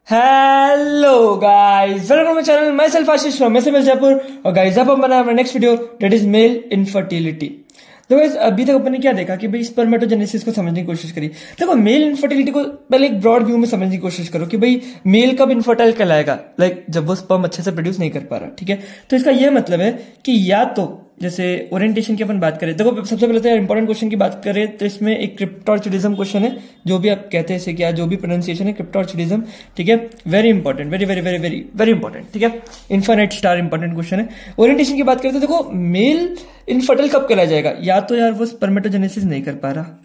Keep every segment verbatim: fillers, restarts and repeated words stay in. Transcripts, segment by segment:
Hello guys, welcome my channel. Myself Ashish from SMS Jaipur. और guys अब हम बना next video that is male infertility. तो guys अभी तक अपन ने क्या देखा कि भाई स्पर्मेटोजेनेसिस को समझने की कोशिश करी। देखो मेल इनफर्टिलिटी को पहले एक ब्रॉड व्यू में समझने की कोशिश करो कि भाई मेल कब इनफर्टाइल कहलाएगा, लाइक जब वो स्पर्म अच्छे से प्रोड्यूस नहीं कर पा रहा। ठीक है, तो इसका यह मतलब है कि या तो जैसे ओरिएंटेशन की अपन बात करें, देखो सबसे पहले तो इंपॉर्टेंट क्वेश्चन की बात करें तो इसमें एक क्रिप्टोर्चिडिज्म क्वेश्चन है, जो भी आप कहते हैं इसे क्या, जो भी प्रोनाउंसिएशन है क्रिप्टोर्चिडिज्म। ठीक है, very important, very very very very very important. ठीक है, इन्फाइनाइट स्टार इंपॉर्टेंट क्वेश्चन है। ओरिएंटेशन की बात करें तो देखो मेल इनफर्टाइल कब कहलाया जाएगा, या तो यार वो स्पर्मेटोजेनेसिस नहीं कर पा रहा,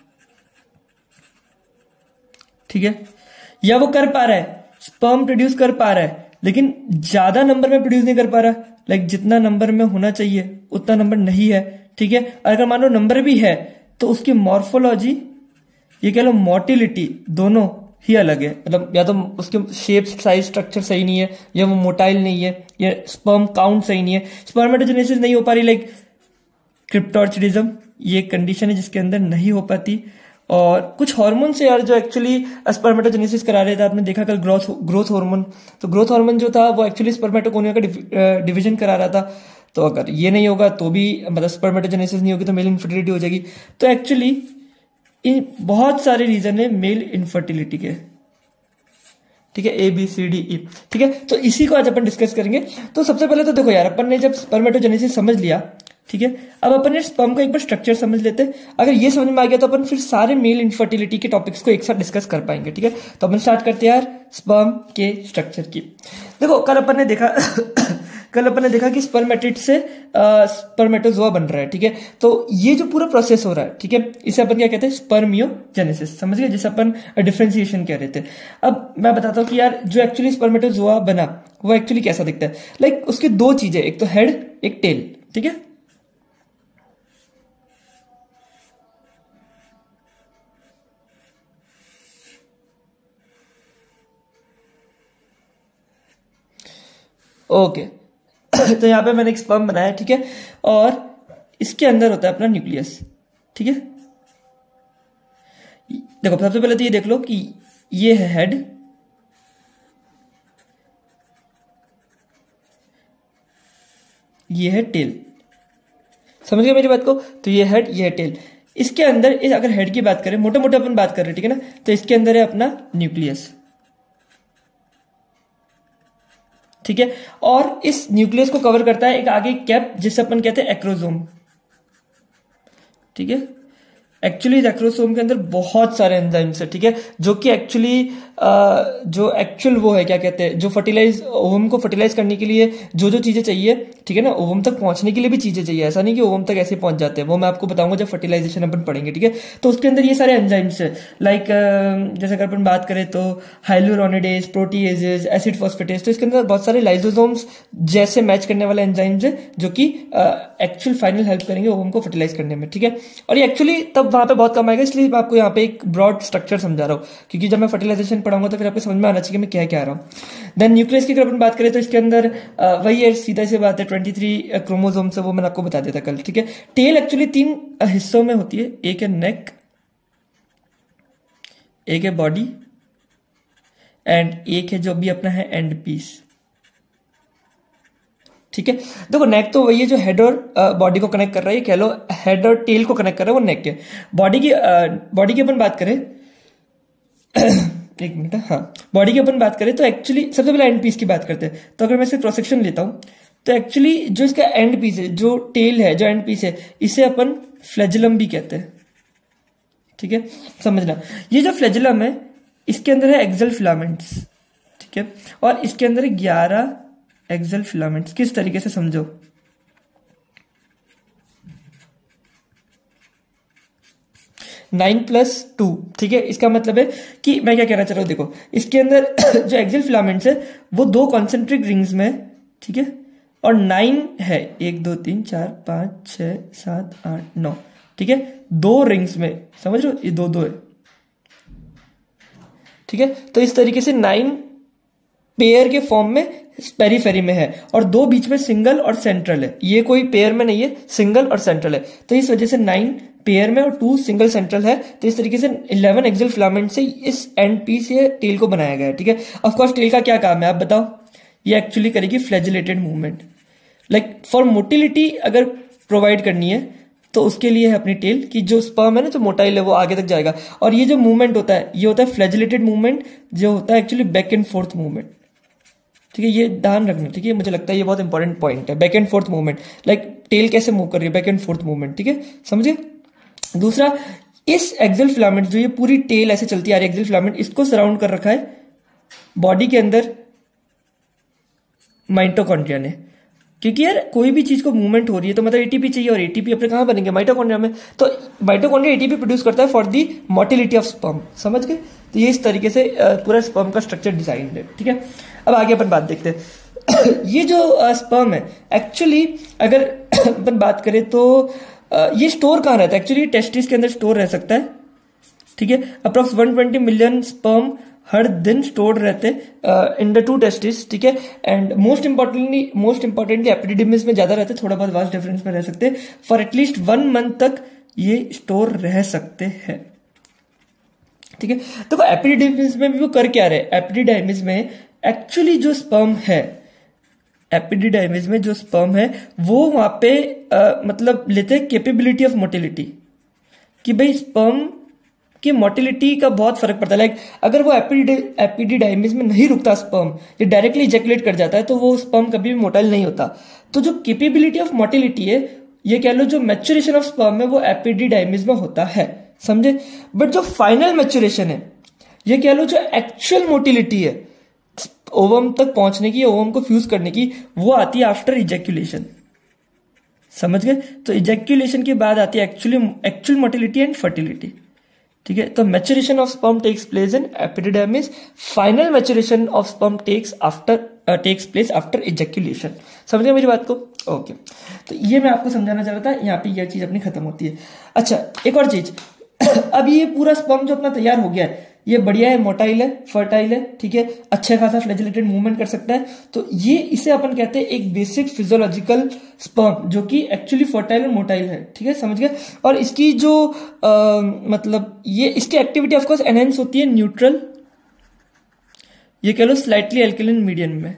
ठीक है, या वो कर पा रहा है, स्पर्म प्रोड्यूस कर पा रहा है लेकिन ज्यादा नंबर में प्रोड्यूस नहीं कर पा रहा, लाइक जितना नंबर में होना चाहिए उतना नंबर नहीं है। ठीक है, अगर मान लो नंबर भी है तो उसकी मॉर्फोलॉजी, ये कह लो मोटिलिटी, दोनों ही अलग है। मतलब या तो उसके शेप साइज स्ट्रक्चर सही नहीं है, या वो मोटाइल नहीं है, या स्पर्म काउंट सही नहीं है, स्पर्मेटोजेनेसिस नहीं हो पा रही। लाइक क्रिप्टोर्चिडिज्म ये कंडीशन है जिसके अंदर नहीं हो पाती। और कुछ हार्मोन्स यार जो एक्चुअली स्पर्मेटोजेनेसिस करा रहे थे, आपने देखा कल ग्रोथ ग्रोथ हार्मोन। तो ग्रोथ हार्मोन जो था वो एक्चुअली स्पर्मेटोगोनिया का डिवीजन करा रहा था। तो अगर ये नहीं होगा तो भी मतलब स्पर्मेटोजेनेसिस नहीं होगी तो मेल इनफर्टिलिटी हो जाएगी। तो एक्चुअली इन बहुत सारे रीजन है मेल इनफर्टिलिटी के। ठीक है, A B C D E. ठीक है, तो इसी को आज अपन डिस्कस करेंगे। तो सबसे पहले तो देखो यार, अपन ने जब स्पर्मेटोजेनेसिस समझ लिया, ठीक है, अब अपन स्पर्म का एक बार स्ट्रक्चर समझ लेते हैं। अगर ये समझ में आ गया तो अपन फिर सारे मेल इनफर्टिलिटी के टॉपिक्स को एक साथ डिस्कस कर पाएंगे। ठीक है, तो अपन स्टार्ट करते हैं यार स्पर्म के स्ट्रक्चर की। देखो कल अपन ने देखा कल अपन ने देखा कि स्पर्मेटिड से स्पर्मेटोजोआ बन रहा है। ठीक है, तो ये जो पूरा प्रोसेस हो रहा है, ठीक है, इसे अपन क्या कहते हैं, स्पर्मियोजेनेसिस। समझ गए, जिसे अपन डिफरेंशिएशन कह रहे थे। अब मैं बताता हूँ कि यार जो एक्चुअली स्पर्मेटोजोआ बना वो एक्चुअली कैसा दिखता है। लाइक उसकी दो चीजें, एक तो हेड एक टेल। ठीक है, ओके okay. तो यहां पे मैंने एक स्पर्म बनाया, ठीक है, और इसके अंदर होता है अपना न्यूक्लियस। ठीक है, देखो सबसे पहले तो ये देख लो कि ये है हेड, ये है टेल। समझ गए मेरी बात को। तो ये हेड, ये है टेल। इसके अंदर इस अगर हेड की बात करें, मोटे मोटे अपन बात कर रहे हैं, ठीक है ना, तो इसके अंदर है अपना न्यूक्लियस। ठीक है, और इस न्यूक्लियस को कवर करता है एक आगे कैप जिसे अपन कहते हैं एक्रोसोम। ठीक है, एक्चुअली इस एक्रोसोम के अंदर बहुत सारे एंजाइम्स है। ठीक है, जो कि एक्चुअली जो एक्चुअल वो है क्या कहते हैं, जो फर्टिलाइज ओवम को फर्टिलाइज करने के लिए जो जो चीजें चाहिए, ठीक है ना, ओवम तक पहुंचने के लिए भी चीजें चाहिए। ऐसा नहीं कि ओवम तक ऐसे पहुंच जाते हैं, वो मैं आपको बताऊंगा जब फर्टिलाइजेशन अपन पढ़ेंगे। ठीक है, तो उसके अंदर ये सारे एंजाइम्स है। लाइक जैसे अगर अपन बात करें तो हाइलुरोनिडेज, प्रोटीएजेज, एसिड फॉस्फेटेज। तो इसके अंदर बहुत सारे लाइसोसोम्स जैसे मैच करने वाले एंजाइम्स है जो कि एक्चुअल फाइनल हेल्प करेंगे ओवम को फर्टिलाइज करने में। ठीक है, और ये एक्चुअली तब वहां पे बहुत कम आएगा, इसलिए मैं आपको यहाँ पे एक ब्रॉड स्ट्रक्चर समझा रहा हूँ, क्योंकि जब मैं फर्टिलाइजेशन पढ़ाऊंगा तो फिर आपको समझ में आना चाहिए मैं क्या क्या आ रहा हूँ। देन न्यूक्लियस की अगर अपन बात करें तो इसके अंदर आ, वही है, सीधा सी बात है, ट्वेंटी थ्री क्रोमोसोम से, वो मैंने आपको बता दिया था कल। ठीक है, टेल एक्चुअली तीन हिस्सों में होती है, एक है नेक, एक है बॉडी, एंड एक है जो भी अपना है एंड पीस। ठीक है, देखो नेक तो वही है जो हेड और बॉडी को कनेक्ट कर रहा है, कह लो हेड और टेल को कनेक्ट कर रहा है, वो नेक है। बॉडी की बॉडी की अपन बात करें एक मिनट, हाँ, बॉडी की अपन बात करें तो एक्चुअली सबसे पहले एंड पीस की बात करते हैं। तो अगर मैं इसे क्रॉस सेक्शन लेता हूं तो एक्चुअली जो इसका एंड पीस है, जो टेल है, जो एंड पीस है, इसे अपन फ्लैजिलम भी कहते हैं। ठीक है, समझना, ये जो फ्लैजिलम है इसके अंदर है एक्सल फिलामेंट्स। ठीक है, और इसके अंदर है ग्यारह एक्सल फिलामेंट्स। किस तरीके से समझो, नाइन प्लस टू। ठीक है, इसका मतलब है कि मैं क्या कहना चाह रहा हूं, देखो इसके अंदर जो एक्सल फिलामेंट्स है वो दो कॉन्सेंट्रिक रिंग्स में, ठीक है, और नाइन है, एक दो तीन चार पांच छह सात आठ नौ। ठीक है, दो रिंग्स में, समझ रहे हो, ये दो दो है। ठीक है, तो इस तरीके से नाइन पेयर के फॉर्म में पेरीफेरी में है और दो बीच में सिंगल और सेंट्रल है, ये कोई पेयर में नहीं है, सिंगल और सेंट्रल है, तो इस वजह से नाइन पेयर में और टू सिंगल सेंट्रल है, तो इस तरीके से इलेवन एक्सियल फिलामेंट से इस एंड पी से टेल को बनाया गया है, ठीक है। ऑफ कोर्स टेल का क्या काम है आप बताओ, ये एक्चुअली करेगी flagellated movement, like for motility अगर प्रोवाइड करनी है तो उसके लिए है अपनी टेल कि जो स्पर्म है ना, जो मोटाइल है वो आगे तक जाएगा, और ये जो मूवमेंट होता है ये होता है फ्लैजिलेटेड मूवमेंट, जो होता है actually back and forth movement, ठीक है, ये ध्यान रखना, ठीक है, मुझे लगता है ये बहुत इंपॉर्टेंट पॉइंट है, back and forth movement, like tail कैसे मूव कर रही है, बैक एंड फोर्थ मूवमेंट, ठीक है, समझिए। दूसरा, इस एक्सियल फिलामेंट जो ये पूरी टेल ऐसे चलती आ रही है, एक्सियल फिलामेंट इसको सराउंड कर रखा है बॉडी के अंदर माइटोकॉन्ड्रिया ने, क्योंकि यार कोई भी चीज को मूवमेंट हो रही है तो मतलब एटीपी चाहिए, और एटीपी अपने कहां बनेंगे, माइटोकॉन्ड्रिया में, तो माइटोकॉन्ड्रिया एटीपी प्रोड्यूस करता है for the motility of sperm, समझ गए। तो ये इस तरीके से पूरा स्पर्म का स्ट्रक्चर डिजाइन है, ठीक है। अब आगे अपन बात देखते हैं ये जो स्पर्म है एक्चुअली अगर अपन बात करें तो ये स्टोर कहां रहता है, एक्चुअली टेस्टिस के अंदर स्टोर रह सकता है, ठीक है। Approx one twenty million sperm हर दिन स्टोर्ड रहते इन द टू टेस्टिस, ठीक है। And most importantly most importantly epididymis में ज्यादा रहते, थोड़ा बहुत वास्ट डिफरेंस में रह सकते हैं, फॉर एटलीस्ट वन मंथ तक ये स्टोर रह सकते हैं, ठीक है। तो एपिडिडिमिस में भी वो कर क्या रहे, एपिडिडाइमिस में एक्चुअली जो स्पर्म है, एपिडिडाइमिस में जो स्पर्म है वो वहां पे आ, मतलब लेते हैं कैपेबिलिटी ऑफ मोटिलिटी, कि भाई स्पर्म कि मोटिलिटी का बहुत फर्क पड़ता है, लाइक अगर वो एपिडिडाइमिस में नहीं रुकता स्पर्म, ये डायरेक्टली इजेकुलेट कर जाता है, तो वो स्पर्म कभी भी मोटाइल नहीं होता। तो जो कैपेबिलिटी ऑफ मोटिलिटी है, ये कह लो जो मैच्योरेशन ऑफ स्पर्म है वो एपिडिडाइमिस में होता है, समझे। बट जो फाइनल मैच्योरेशन है, ये कह लो जो एक्चुअल मोटिलिटी है ओवम तक पहुंचने की, ओवम को फ्यूज करने की, वो आती है आफ्टर इजेक्यूलेशन, समझ गए। तो इजेक्यूलेशन के बाद आती है actually actual motility and fertility, ठीक है। तो maturation of sperm takes place in epididymis, final maturation of sperm takes after takes place after ejaculation, समझ गए मेरी बात को, ओके। तो ये मैं आपको समझाना चाह रहा था, यहाँ पे यह चीज अपनी खत्म होती है। अच्छा, एक और चीज अब ये पूरा स्पर्म जो अपना तैयार हो गया है, ये बढ़िया है, मोटाइल है, फर्टाइल है, ठीक है, अच्छा खासा फ्लैजिलेटेड मूवमेंट कर सकता है, तो ये इसे अपन कहते हैं एक बेसिक फिजियोलॉजिकल स्पर्म जो कि एक्चुअली फर्टाइल और मोटाइल है, ठीक है, समझ गए। और इसकी जो आ, मतलब ये इसकी एक्टिविटी ऑफ कोर्स एनहेंस होती है न्यूट्रल, ये कह लो स्लाइटली एल्कलिन मीडियम में,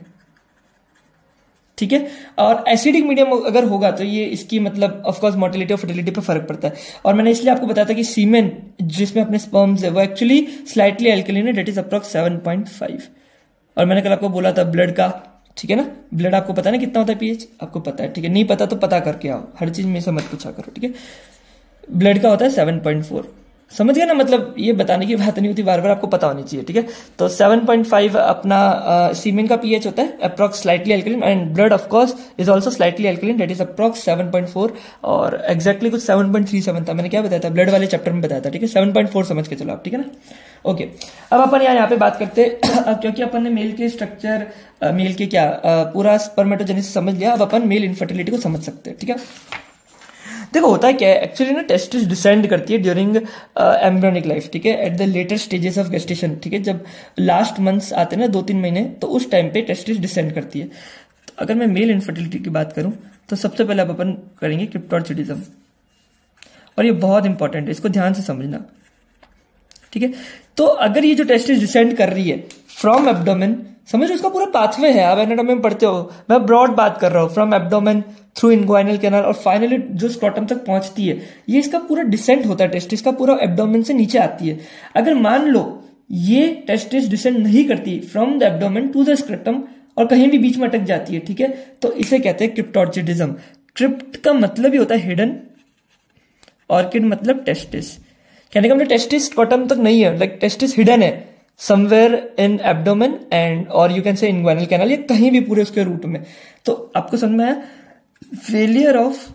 ठीक है। और एसिडिक मीडियम अगर होगा तो ये इसकी मतलब ऑफ कोर्स मोटिलिटी और फर्टिलिटी पे फर्क पड़ता है। और मैंने इसलिए आपको बताया था कि सीमेन जिसमें अपने स्पर्म्स है वो एक्चुअली स्लाइटली एल्कलिन है, that is approx seven point five. और मैंने कल आपको बोला था ब्लड का, ठीक है ना, ब्लड आपको पता है ना कितना होता है पीएच, आपको पता है, ठीक है, नहीं पता तो पता करके आओ, हर चीज में से मत पूछा करो, ठीक है। ब्लड का होता है सेवन पॉइंट फोर, समझ गए ना, मतलब ये बताने की बात नहीं होती, बार बार आपको पता होनी चाहिए, ठीक है। तो सेवन पॉइंट फाइव अपना सीमेन का पीएच होता है, approx slightly alkaline, and blood of course is also slightly alkaline, that is approx seven point four, और एक्जैक्टली कुछ सेवन पॉइंट थ्री सेवन था, मैंने क्या बताया था ब्लड वाले चैप्टर में बताया था, ठीक है, सेवन पॉइंट फोर समझ के चलो आप, ठीक है ना, ओके। अब अपन यहाँ यहाँ पे बात करते हैं क्योंकि अपन ने मेल के स्ट्रक्चर, मेल के क्या पूरा स्पर्मेटोजेनेसिस समझ लिया, अब अपन मेल इनफर्टिलिटी को समझ सकते हैं, ठीक है। देखो होता है क्या है, एक्चुअली ना टेस्टिस डिसेंड करती है ड्यूरिंग एम्ब्रियोनिक लाइफ, ठीक है, at the later stages of gestation, ठीक है, जब लास्ट मंथ्स आते हैं ना, दो तीन महीने, तो उस टाइम पे टेस्टिस डिसेंड करती है। तो अगर मैं मेल इनफर्टिलिटी की बात करूं तो सबसे पहले अब अपन करेंगे क्रिप्टोर्चिडिज्म, और ये बहुत इंपॉर्टेंट है, इसको ध्यान से समझना, ठीक है। तो अगर ये जो टेस्टिस डिसेंड कर रही है फ्रॉम एब्डोमेन, समझो उसका पूरा पाथवे है, आप एनाटॉमी में पढ़ते हो, मैं ब्रॉड बात कर रहा हूं, from abdomen through inguinal canal और फाइनली जो स्क्रॉटम तक पहुंचती है, ये इसका पूरा डिसेंट होता है, टेस्टिस का पूरा एब्डोमेन से नीचे आती है। अगर मान लो ये टेस्टिस डिसेंड नहीं करती from the abdomen to the scrotum और कहीं भी बीच में अटक जाती है, ठीक है, तो इसे कहते हैं क्रिप्टोर्चिडिज्म। क्रिप्ट का मतलब ही होता है हिडन, ऑर्किड मतलब टेस्टिस, कहने का मतलब टेस्टिस स्क्रॉटम तक नहीं है, लाइक टेस्टिस हिडन है समवेयर इन एब्डोमेन एंड और you can say inguinal canal, ये कहीं भी पूरे उसके रूट में। तो आपको समझ में आया, failure of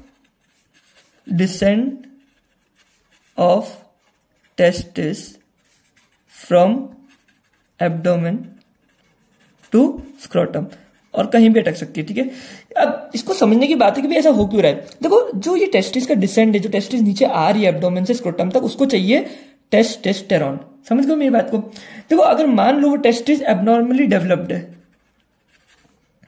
descent of testis from abdomen to scrotum, और कहीं भी अटक सकती है, ठीक है। अब इसको समझने की बात है कि भाई ऐसा हो क्यों रहा है। देखो जो ये टेस्टिस का डिसेंट है, जो टेस्टिस नीचे आ रही है एब्डोमेन से स्क्रोटम तक, उसको चाहिए टेस्टोस्टेरोन, समझ गए मेरी बात को। देखो अगर मान लो वो टेस्टिस एबनॉर्मली डेवलप्ड है,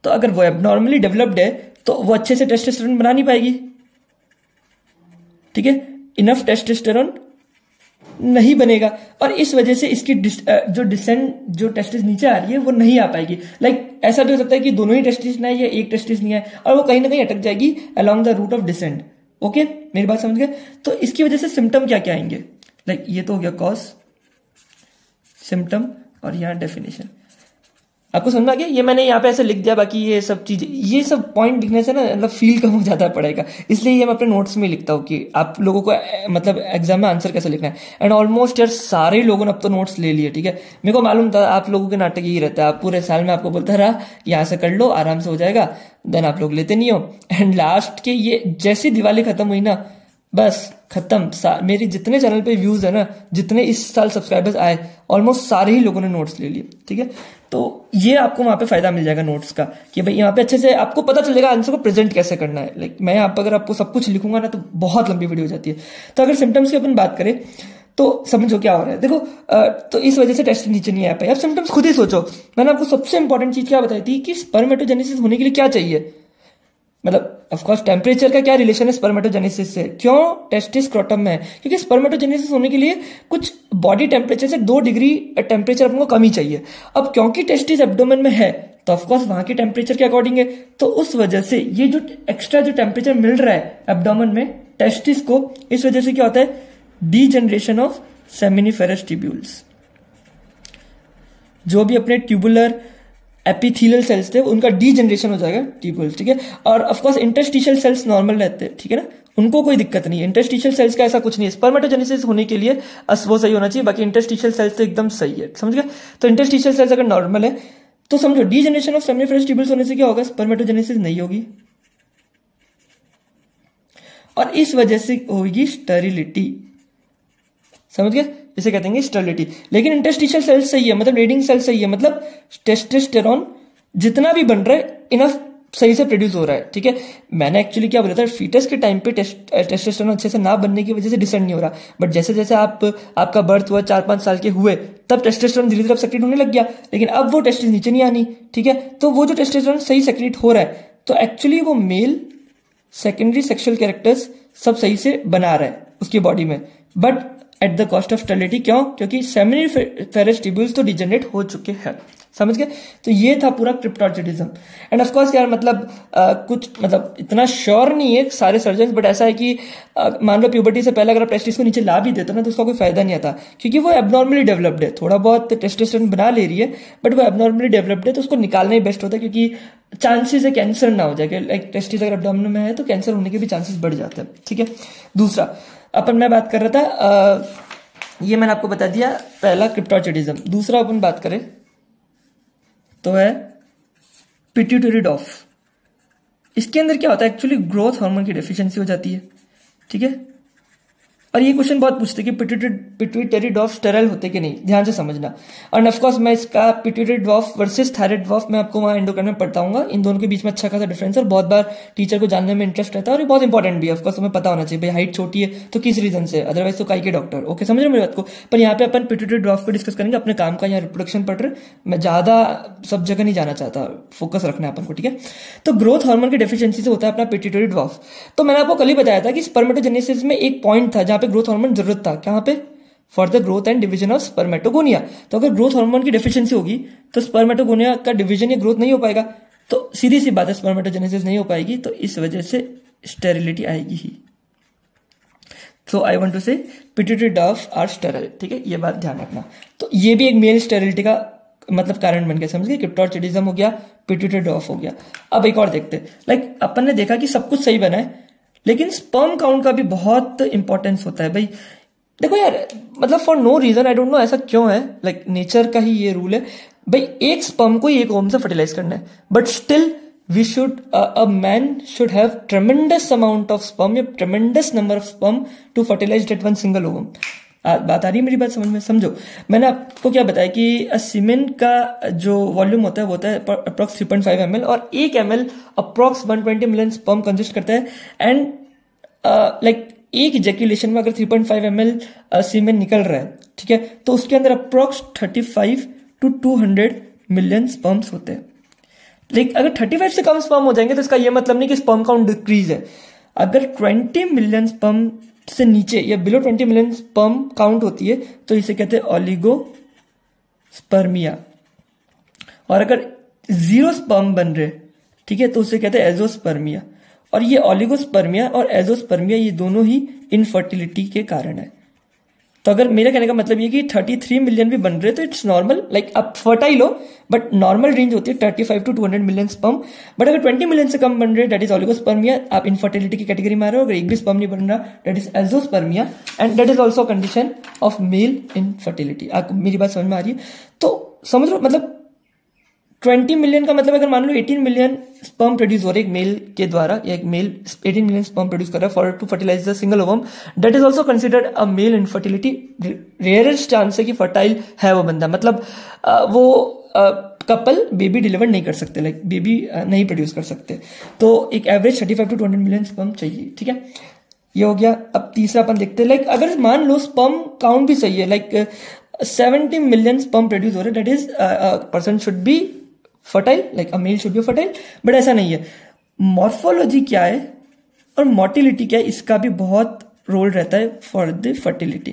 तो अगर वो एबनॉर्मली डेवलप्ड है तो वो अच्छे से टेस्टोस्टेरोन बना नहीं पाएगी, ठीक है, इनफ टेस्टोस्टेरोन नहीं बनेगा, और इस वजह से इसकी डिस, जो डिसेंड जो टेस्टिस नीचे आ रही है वो नहीं आ पाएगी। लाइक like, ऐसा भी हो सकता है कि दोनों ही टेस्टिस ना है या एक टेस्टिस नहीं है, और वो कहीं ना कहीं अटक जाएगी along the route of descend. Okay, मेरी बात समझ गए? तो इसकी वजह से सिम्टम क्या क्या आएंगे? लाइक like, ये तो हो गया कॉज, सिम्टम, और यहाँ डेफिनेशन। आपको समझ आ गया? ये मैंने यहाँ पे ऐसे लिख दिया, बाकी ये सब चीजें, ये सब पॉइंट लिखने से ना मतलब फील कम हो जाता है पढ़ाएगा, इसलिए ये मैं अपने नोट्स में लिखता हूँ कि आप लोगों को मतलब एग्जाम में आंसर कैसे लिखना है। एंड ऑलमोस्ट यार सारे लोगों ने अब तो नोट्स ले लिए, ठीक है। मेरे को मालूम था आप लोगों के नाटक यही रहता है, आप पूरे साल में आपको बोलता रहा यहाँ से कर लो आराम से हो जाएगा, देन आप लोग लेते नहीं हो, एंड लास्ट के ये जैसी दिवाली खत्म हुई ना, बस खत्म। मेरी जितने चैनल पे व्यूज है ना, जितने इस साल सब्सक्राइबर्स आए, ऑलमोस्ट सारे ही लोगों ने नोट्स ले लिए, ठीक है। तो ये आपको वहां पे फायदा मिल जाएगा नोट्स का कि भाई यहाँ पे अच्छे से आपको पता चलेगा आंसर को प्रेजेंट कैसे करना है। लाइक मैं यहाँ पर अगर आपको सब कुछ लिखूंगा ना तो बहुत लंबी वीडियो हो जाती है। तो अगर सिम्टम्स की अपन बात करें तो समझो क्या हो रहा है। देखो तो इस वजह से टेस्ट नीचे नहीं आ पाए। अब सिम्टम्स खुद ही सोचो। मैंने आपको सबसे इंपॉर्टेंट चीज क्या बताई थी कि स्पर्मेटोजेनेसिस होने के लिए क्या चाहिए, मतलब ऑफकोर्स टेम्परेचर का क्या रिलेशन है स्पर्मेटोजेनेसिस से, क्यों टेस्टिस स्क्रोटम में है, क्योंकि स्पर्मेटोजेनेसिस होने के लिए कुछ बॉडी टेम्परेचर से दो डिग्री टेम्परेचर अपन को कमी चाहिए। अब क्योंकि टेस्टिस एब्डोमेन में है तो ऑफकोर्स वहां के टेम्परेचर के अकॉर्डिंग है, तो उस वजह से ये जो एक्स्ट्रा जो टेम्परेचर मिल रहा है एब्डोमेन में टेस्टिस को, इस वजह से क्या होता है, डीजनरेशन ऑफ सेमिनिफेरस ट्यूब्यूल्स। जो भी अपने ट्यूबुलर एपिथेलियल सेल्स थे उनका डीजनरेशन हो जाएगा ट्यूब्यूल्स, ठीक है। और ऑफकोर्स इंटरस्टिशियल सेल्स नॉर्मल रहते हैं, ठीक है ना, उनको कोई दिक्कत नहीं है। इंटरस्टिशियल सेल्स का ऐसा कुछ नहीं है, स्पर्मेटोजेनेसिस होने के लिए वो सही होना चाहिए, बाकी इंटरस्टिशियल सेल्स तो एकदम सही है, समझ गए। तो इंटरस्टिशियल सेल्स अगर नॉर्मल है तो समझो डीजनरेशन ऑफ सेमिनिफेरस ट्यूब्यूल्स होने से क्या होगा, स्पर्मेटोजेनेसिस नहीं होगी, और इस वजह से होगी स्टेरिलिटी, समझ गए, इसे कहते हैं स्टेरिलिटी। लेकिन इंटरस्टिशियल सेल्स सही है, मतलब रेडिंग सेल सही है, मतलब टेस्टोस्टेरोन जितना भी बन रहा है इनफ सही से प्रोड्यूस हो रहा है, ठीक है। मैंने एक्चुअली क्या बोला था, फीटस के टाइम पे टेस्टोस्टेरोन अच्छे से ना बनने की वजह से डिसेंड नहीं हो रहा, बट जैसे जैसे आप आपका बर्थ हुआ, चार पांच साल के हुए, तब टेस्टोस्टेरोन धीरे धीरे सेक्रेट होने लग गया, लेकिन अब वो टेस्टिस नीचे नहीं आनी, ठीक है। तो वो जो टेस्टोस्टेरोन सही सेक्रेट हो रहा है तो एक्चुअली वो मेल सेकेंडरी सेक्सुअल कैरेक्टर्स सब सही से बना रहा है उसकी बॉडी में, but at the cost of sterility. क्यों? क्योंकि सेमिनिफेरस ट्यूब्यूल्स तो डिजेनरेट हो चुके हैं, समझ गए। तो ये था पूरा क्रिप्टोजेनिज्म। एंड ऑफ कोर्स यार मतलब आ, कुछ मतलब इतना श्योर नहीं है सारे सर्जन, बट ऐसा है कि आ, मान लो प्यूबर्टी से पहले अगर आप टेस्टिस को नीचे ला भी देते ना तो उसका कोई फायदा नहीं आता, क्योंकि वो एबनॉर्मली डेवलप्ड है, थोड़ा बहुत टेस्टोस्टेरोन बना ले रही है बट वो एबनॉर्मली डेवलप्ड है, तो उसको निकालना ही बेस्ट होता है, क्योंकि चांसेस है कैंसर ना हो जाए। लाइक टेस्टिस अगर एब्डोमेन में है तो कैंसर होने के भी चांसेस बढ़ जाते हैं, ठीक है। दूसरा अपन मैं बात कर रहा था, आ, ये मैंने आपको बता दिया पहला क्रिप्टोजेनिज्म। दूसरा अपन बात करें तो है पिट्यूटरी डॉफ। इसके अंदर क्या होता है, एक्चुअली ग्रोथ हार्मोन की डेफिशिएंसी हो जाती है, ठीक है। और ये क्वेश्चन बहुत पूछते हैं कि पिट्यूटरी डॉफ स्टेराइल होते कि नहीं, ध्यान से समझना। और ऑफकोर्स मैं इसका pituitary dwarf versus thyroid dwarf मैं आपको वहां एंडोक्राइन में पढ़ाऊंगा, इन दोनों के बीच में अच्छा खासा डिफरेंस है, और बहुत बार टीचर को जानने में इंटरेस्ट रहता है, और ये बहुत इंपॉर्टेंट भी है। ऑफकोर्स तुम्हें पता होना चाहिए भाई हाइट छोटी है तो किस रीजन से, अदरवाइज तो काई के डॉक्टर, ओके, समझ रहे मेरी बात को। पर यहाँ पे अपन पिट्यूटरी डॉफ को डिस्कस करेंगे, अपने काम का यहाँ रिप्रोडक्शन पढ़ रहे, मैं ज्यादा सब जगह नहीं जाना चाहता, फोकस रखना है अपन को, ठीक है। तो ग्रोथ हार्मोन की डेफिशिएंसी से होता है अपना पिट्यूटरी डॉफ। तो मैंने आपको कल ही बताया था कि स्पर्मेटोजेनेसिस में एक पॉइंट था जहां पे ग्रोथ हार्मोन जरूरत था, कहां पे, for the growth and division of spermatogonia. तो अगर ग्रोथ हार्मोन की डेफिशिएंसी होगी तो स्पर्मेटोगोनिया का डिवीजन या ग्रोथ नहीं हो पाएगा, तो सीधी सी बात है स्पर्मेटोजेनेसिस नहीं हो पाएगी, तो इस वजह से स्टेरिलिटी आएगी ही। So I want to say pituitary dwarf are sterile, ठीक है, ये बात ध्यान रखना। तो ये भी एक मेल स्टेरिलिटी का मतलब कारण बन गया, समझ गए। क्रिप्टोजेनिज्म हो गया, पिट्यूटरी डॉफ हो गया। अब एक और देखते हैं, लाइक अपन ने देखा कि सब कुछ सही बना है, लेकिन स्पर्म काउंट का भी बहुत इंपॉर्टेंस होता है भाई। देखो यार मतलब for no reason, I don't know ऐसा क्यों है, लाइक like, नेचर का ही ये रूल है भाई, एक स्पर्म को ही एक ओवम से फर्टिलाइज करना है, but still we should a man should have tremendous amount of sperm या tremendous number of sperm to fertilize at one single ovum. बात आ रही है मेरी बात समझ में? समझो मैंने आपको क्या बताया कि सीमेन का जो वॉल्यूम होता है वो होता है approx three point five M L, और एक M L approx one twenty million sperm consist करता है। एंड लाइक एक इजैक्यूलेशन में अगर three point five M L semen निकल रहा है, ठीक है, तो उसके अंदर approx thirty five to two hundred million sperms होते हैं। लाइक अगर थर्टी फाइव से कम स्पर्म हो जाएंगे तो इसका ये मतलब नहीं कि स्पर्म काउंट डिक्रीज है। अगर ट्वेंटी मिलियन स्पर्म से नीचे या below twenty million sperm count होती है तो इसे कहते हैं ओलिगोस्पर्मिया। और अगर जीरो स्पर्म बन रहे, ठीक है, तो उसे कहते हैं एजोस्पर्मिया। और ये ओलिगोस्पर्मिया और एजोस्पर्मिया ये दोनों ही इनफर्टिलिटी के कारण है। तो अगर मेरा कहने का मतलब ये कि थर्टी थ्री मिलियन भी बन रहे तो इट्स नॉर्मल, लाइक आप फर्टाइल हो, बट नॉर्मल रेंज होती है thirty five to two hundred million sperm. But अगर ट्वेंटी मिलियन से कम बन रहे दैट इज ओलिगोस्पर्मिया, आप इनफर्टिलिटी की कैटेगरी में आ रहे हो। अगर एक भी स्पर्म नहीं बन रहा that is azoospermia, and that is also condition of male infertility. आपको मेरी बात समझ में आ रही है? तो समझ लो, मतलब ट्वेंटी मिलियन का मतलब अगर मान लो एटीन मिलियन स्पर्म प्रोड्यूस हो रहे एक मेल के द्वारा, या एक male eighteen million sperm produce कर रहा है for to fertilize the single ovum, that is also considered a male infertility. Rarest chance है कि फर्टाइल है वो बंदा, मतलब वो कपल बेबी डिलीवर नहीं कर सकते, लाइक बेबी नहीं प्रोड्यूस कर सकते। तो एक average thirty five to two hundred million sperm चाहिए, ठीक है, ये हो गया। अब तीसरा अपन देखते हैं, लाइक अगर मान लो स्पर्म काउंट भी सही है, like seventy million sperm produce हो रहे, that is person should be fertile, like a male should be fertile, but ऐसा नहीं है। मॉर्फोलॉजी क्या है और मोटिलिटी क्या है, इसका भी बहुत रोल रहता है फॉर द फर्टिलिटी।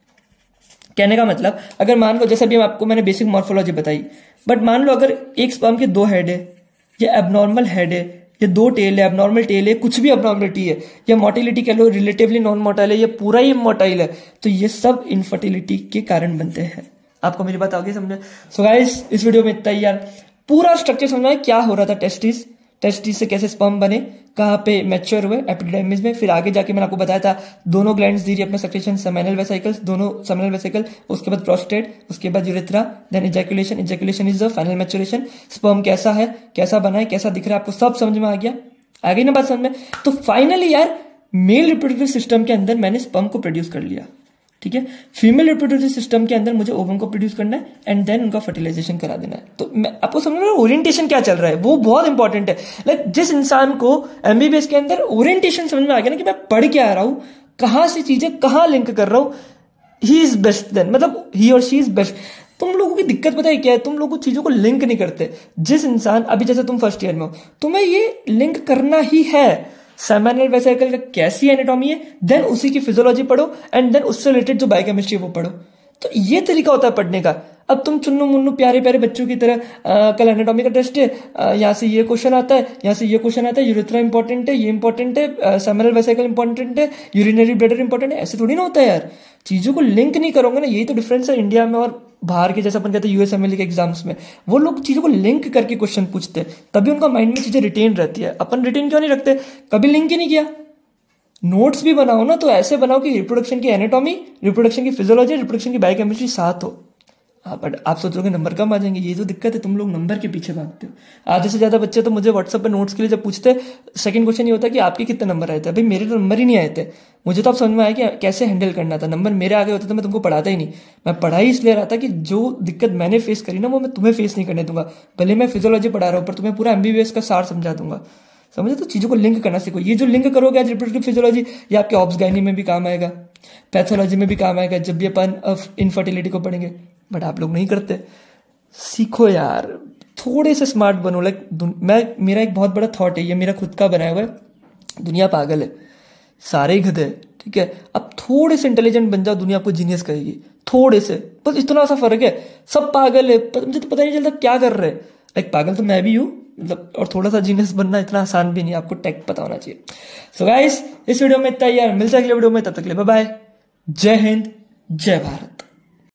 कहने का मतलब, अगर मान लो जैसे भी आपको मैंने बेसिक मॉर्फोलॉजी बताई, बट मान लो अगर एक स्पर्म के दो हेड है, या एबनॉर्मल हेड है, या दो टेल है, एबनॉर्मल टेल है, कुछ भी एबनॉर्मलिटी है, या मोटिलिटी कह लो, रिलेटिवली नॉन मोटाइल है, या पूरा ही मोटाइल है, तो ये सब इनफर्टिलिटी के कारण बनते हैं। आपको मेरी बात आ गई समझे? सो गाइस, इस वीडियो में इतना ही यार। पूरा स्ट्रक्चर समझना है, क्या हो रहा था टेस्टिस, टेस्टिस से कैसे स्पर्म बने, कहाँ पे मैच्योर हुए एपिडर्मिस में, फिर आगे जाके मैंने आपको बताया था दोनों ग्लैंड्स दे रही अपने सेक्रेशन, सेमिनल वेसिकल्स, दोनों सेमिनल वेसिकल, उसके बाद प्रोस्टेट, उसके बाद urethra, then ejaculation. Ejaculation is the final maturation. Sperm कैसा है, कैसा बना है, कैसा दिख रहा है, आपको सब समझ में आ गया? आ गई ना बात समझ में? तो फाइनली यार मेल रिप्रोडक्टिव सिस्टम के अंदर मैंने स्पर्म को प्रोड्यूस कर लिया, ठीक है। फीमेल रिप्रोडक्टिव सिस्टम के अंदर मुझे ओवम को प्रोड्यूस करना है एंड देन उनका फर्टिलाइजेशन करा देना है। तो मैं आपको समझ रहा हूँ ओरिएंटेशन क्या चल रहा है, वो बहुत इंपॉर्टेंट है। लाइक जिस इंसान को एमबीबीएस के अंदर ओरिएंटेशन समझ में आ गया ना कि मैं पढ़ के आ रहा हूँ, कहाँ से चीजें कहाँ लिंक कर रहा हूँ, ही इज बेस्ट देन, मतलब ही और शी इज बेस्ट। तुम लोगों की दिक्कत पता है क्या है, तुम लोग चीजों को लिंक नहीं करते। जिस इंसान, अभी जैसे तुम फर्स्ट ईयर में हो, तुम्हें ये लिंक करना ही है सेमिनल वेसिकल का कैसी एनाटॉमी है, देन उसी की फिजियोलॉजी पढ़ो, एंड देन उससे रिलेटेड जो बायोकेमिस्ट्री है वो पढ़ो। तो ये तरीका होता है पढ़ने का। अब तुम चुन्नू मुन्नू प्यारे प्यारे बच्चों की तरह आ, कल एनाटॉमी का टेस्ट है, यहाँ से ये क्वेश्चन आता है, यहाँ से ये क्वेश्चन आता है, यूरेथ्रा इंपॉर्टेंट है, ये इंपॉर्टेंट है, सेमिनल वेसिकल इंपॉर्टेंट है, यूरिनरी ब्लैडर इंपॉर्टेंट है, ऐसे थोड़ी ना होता है यार। चीजों को लिंक नहीं करोगे ना, यही तो डिफरेंस है इंडिया में और बाहर के, जैसे अपन कहते हैं यूएसएमएल के एग्जाम्स में, वो लोग चीजों को लिंक करके क्वेश्चन पूछते हैं, तभी उनका माइंड में चीजें रिटेन रहती है। अपन रिटेन क्यों नहीं रखते, कभी लिंक ही नहीं किया। नोट्स भी बनाओ ना तो ऐसे बनाओ कि रिप्रोडक्शन की एनाटॉमी, रिप्रोडक्शन की फिजियोलॉजी, रिप्रोडक्शन की बायोकेमिस्ट्री साथ हो। हाँ, बट आप सोचोगे नंबर कम आ जाएंगे, ये तो दिक्कत है, तुम लोग नंबर के पीछे भागते हो। आधे से ज्यादा बच्चे तो मुझे व्हाट्सएप पे नोट्स के लिए जब पूछते, सेकंड क्वेश्चन ये होता है कि आपके कितने नंबर आए थे। भाई मेरे तो नंबर ही नहीं आए थे, मुझे तो अब समझ में आया कि कैसे हैंडल करना था। नंबर मेरे आगे होते तो मैं तुमको पढ़ाता ही नहीं। मैं पढ़ाई इसलिए रहा था कि जो दिक्कत मैंने फेस करी ना वो मैं तुम्हें फेस नहीं करने दूंगा। भले मैं फिजियोलॉजी पढ़ा रहा हूँ पर तुम्हें पूरा एमबीबीएस का सार समझा दूंगा, समझे? तो चीजों को लिंक करना सीखो। ये जो लिंक करोगे आज रिप्रोडक्टिव फिजियोलॉजी, ये आपके ऑब्स गायनी में भी काम आएगा, पैथोलॉजी में भी काम आएगा जब भी अपन इनफर्टिलिटी को पढ़ेंगे। बट आप लोग नहीं करते। सीखो यार, थोड़े से स्मार्ट बनो। लाइक मैं, मेरा एक बहुत बड़ा थॉट है, ये मेरा खुद का बनाया हुआ है, दुनिया पागल है, सारे ही गधे, ठीक है। अब थोड़े से इंटेलिजेंट बन जाओ, दुनिया आपको जीनियस कहेगी, थोड़े से, बस इतना सा फर्क है। सब पागल है, मुझे तो पता नहीं चलता क्या कर रहे हैं। लाइक पागल तो मैं भी हूँ, मतलब, और थोड़ा सा जीनियस बनना इतना आसान भी नहीं, आपको टेक पता होना चाहिए। सो गाइस, इस वीडियो में इतना ही यार, मिलते हैं अगले वीडियो में, तब तक के लिए बाय बाय, जय हिंद, जय भारत।